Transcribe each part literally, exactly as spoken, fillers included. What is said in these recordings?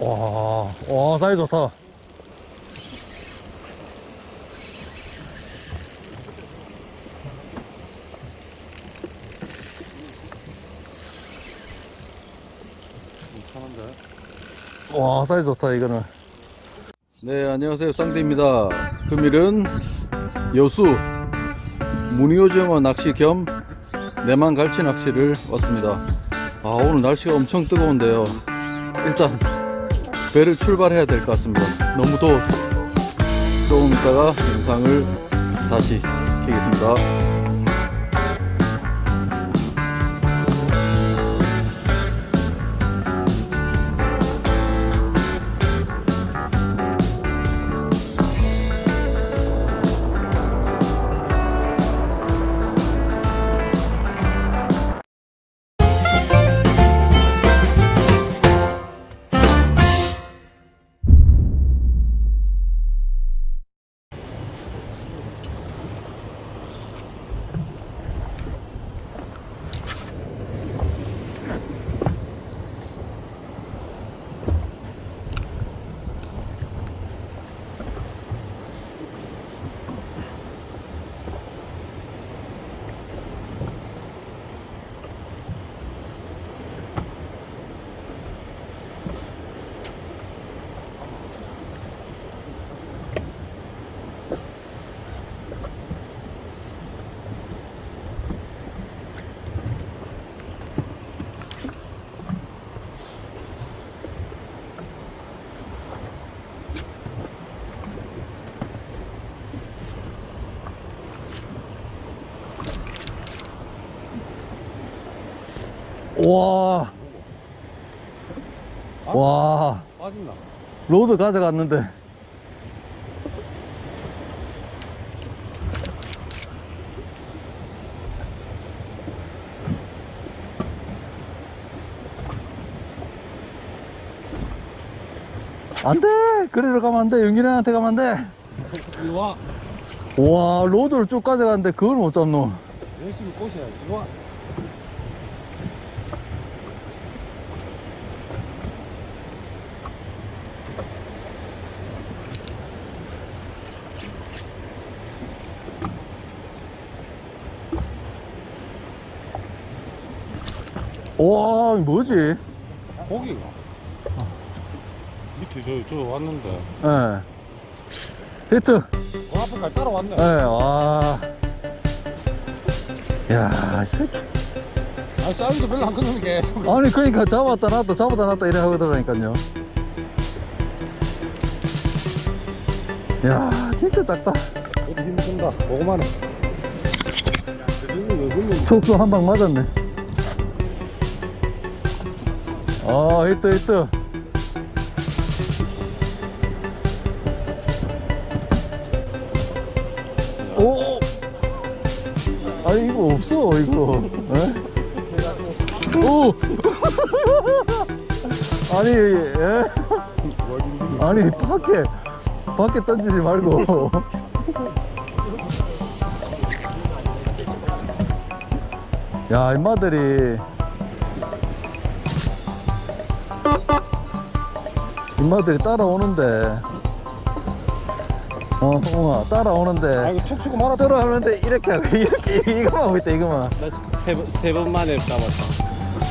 와, 와, 사이즈 좋다. 와, 사이즈 좋다, 이거는. 네, 안녕하세요. 쌍대입니다. 금일은 여수 무늬오징어 낚시 겸 내만 갈치 낚시를 왔습니다. 아, 오늘 날씨가 엄청 뜨거운데요. 일단 배를 출발해야 될 것 같습니다. 너무 더워서. 조금 있다가 영상을 다시 켜겠습니다. 와, 와, 빠진다. 로드 가져갔는데. 안 돼! 그리로 가면 안 돼. 영균이한테 가면 안 돼. 이리 와. 와, 로드를 쭉 가져갔는데 그걸 못 잡노. 열심히 꼬셔야지. 이리 와. 와, 이거 뭐지? 고기가. 밑에 저, 저 왔는데. 예. 네. 히트. 그 앞에까지 따라왔네. 예, 네, 와. 야, 이 새끼. 아니, 사이즈도 별로 안 끊는 게. 아니, 그러니까 잡았다 놨다 잡았다 놨다 이래 하더라니까요. 야, 진짜 작다. 어디 힘든다. 보고만 해. 촉수 한 방 맞았네. 아, 히트 히트. 오, 아니 이거 없어 이거. 에? 오. 아니, 예? 아니 밖에 밖에 던지지 말고. 야, 임마들이 임마들이 따라오는데, 어, 홍아 따라오는데. 아, 이거 툭 치고 말아. 따라오는데 이렇게 하고 이렇게 이거만 하고 있다 이거만. 나 세 번, 세 번 만에 잡았다.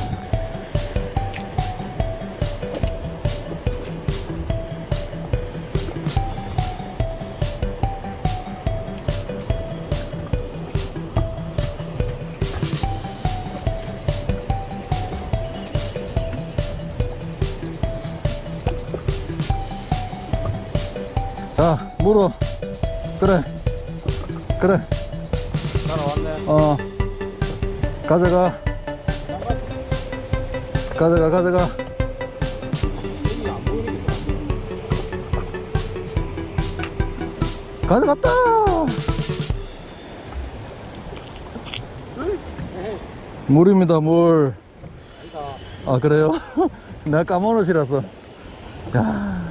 자, 물어. 그래 그래. 따라왔네. 어, 가져가 가져가 가져가. 여기 안 보이는 게 가져갔다. 물입니다, 물. 아, 그래요? 내가 까먹으시라서. 야.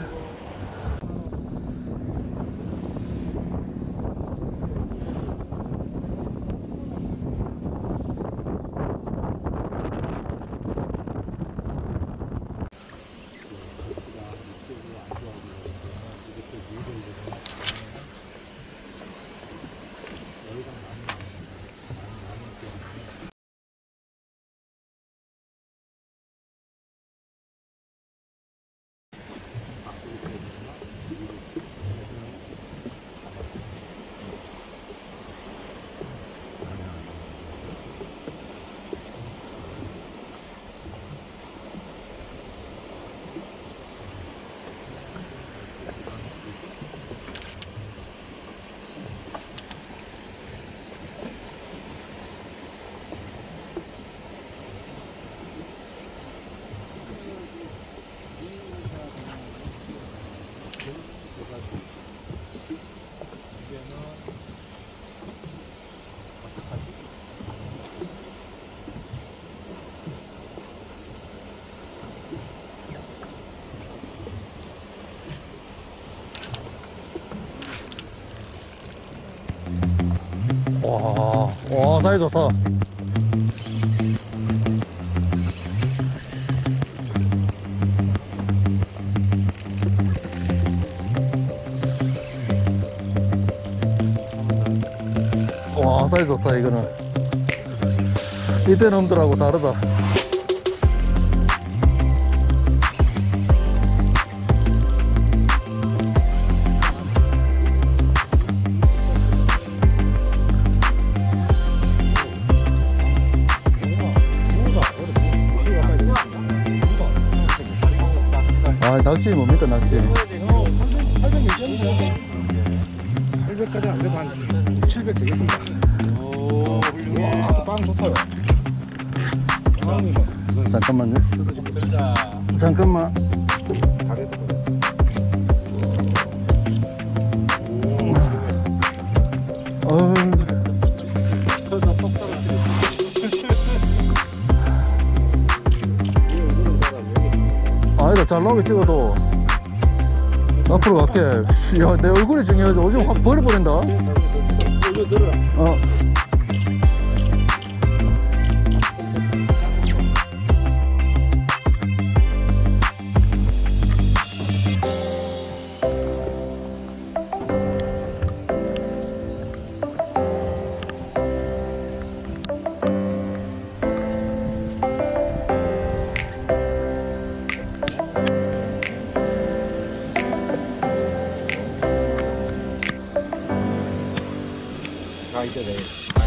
사이 좋다. 와, 사이 좋다, 이거는. 이때 놈들하고 다르다. 아, 낚시 뭡니까, 낚시? 팔백까지 안 돼서 한 칠백 되겠습니다. 오, 와, 빵 좋다요. 잠깐만요. 잠깐만. 어. 아니다, 잘 나오게 찍어도. 앞으로 갈게. 야, 내 얼굴이 중요하지. 오줌 확 버려버린다. 어. 아, 이제 내.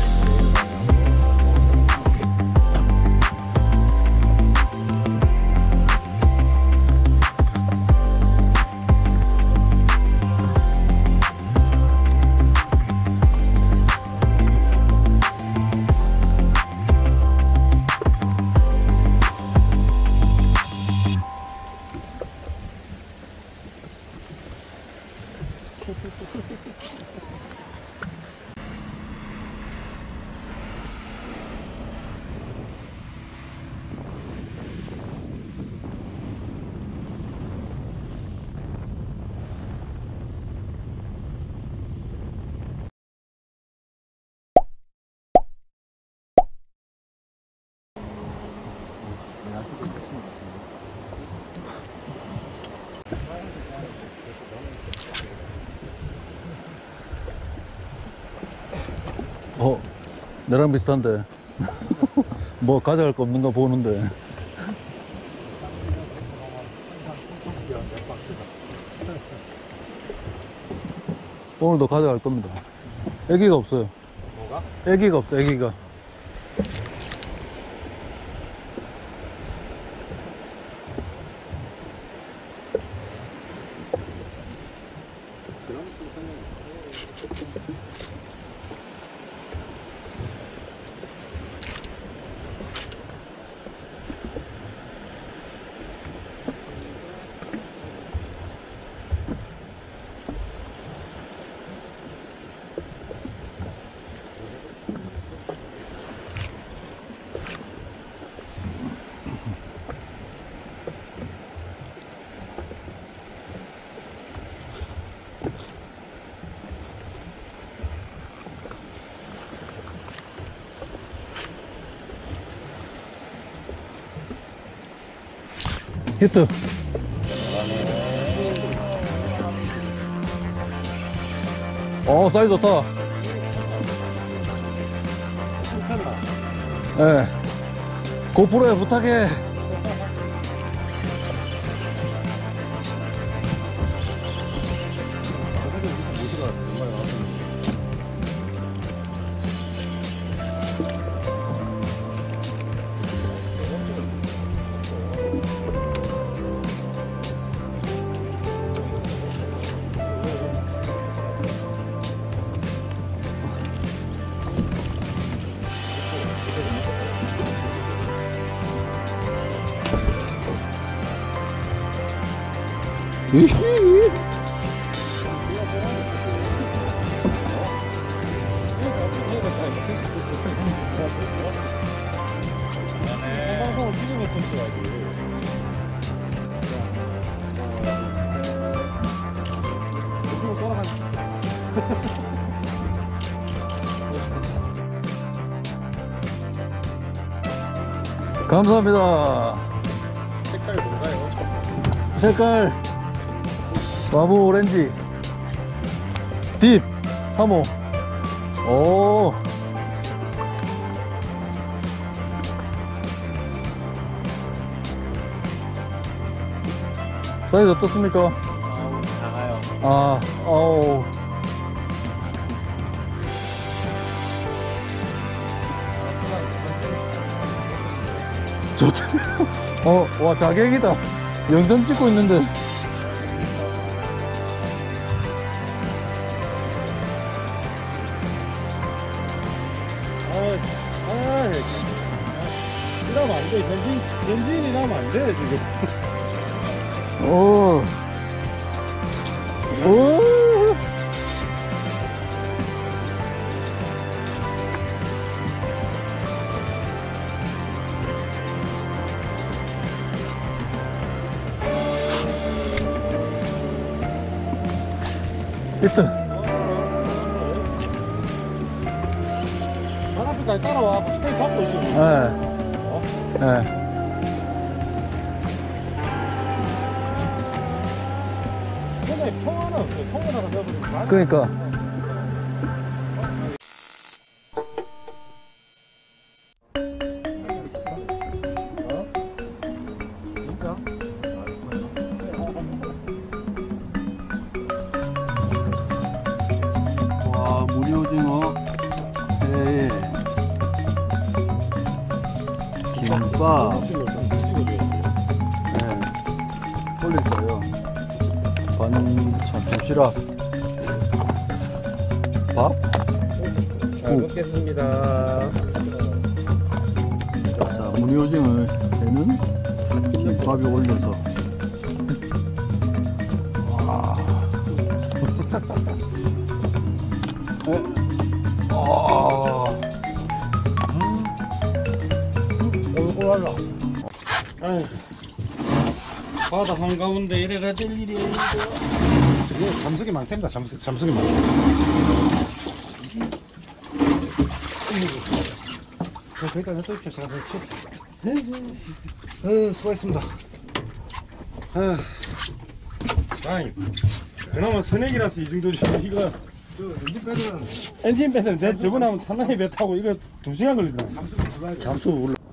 어, 나랑 비슷한데. 뭐 가져갈 거 없는가 보는데. 오늘도 가져갈 겁니다. 애기가 없어요. 뭐가? 애기가 없어, 애기가. 히트. 어, 사이즈 좋다. 예. 네. 고프로에 부탁해. 이히. 방송을 찍어줬었어야지. 감사합니다. 색깔이 뭔가요? 색깔 와무 오렌지 딥 삼 호. 오 사이즈 어떻습니까? 아우 작아요. 아 어우 좋다. 어, 와, 자객이다. 영상 찍고 있는데. 아, 아, 이러면 안 돼. 전진, 전진이 나면 안 돼, 지금. 오. 오. 히트. 바깥까지 따라와. 스테이크 잡고 있어. 예. 예. 근데 총 하나 없어. 총 하나 넣어버리면 그러니까. 진짜? 와, 무리 오징어. 회. 김밥. 네. 올릴 거예요. 반찬 도시락. 밥? 잘 먹겠습니다. 자, 무늬 오징어 회는 김밥에 올려서. 와. 어? 아. 얼굴 할라. 아휴. 바다 한가운데 이래가 될 일이 있는데. 이거 잠수기 많답니다. 잠수, 잠수기 많 거기다 놔두십시오. 제가 더 치. 어, 수고했습니다. 어. 아니, 그나마 선액이라서 이 정도지. 이거 저 엔진 빼드는 엔진 배는 내 저번에 하면 차라리 배 타고 이거 두 시간 걸리더라. 잠수 올라. 잠수 올라.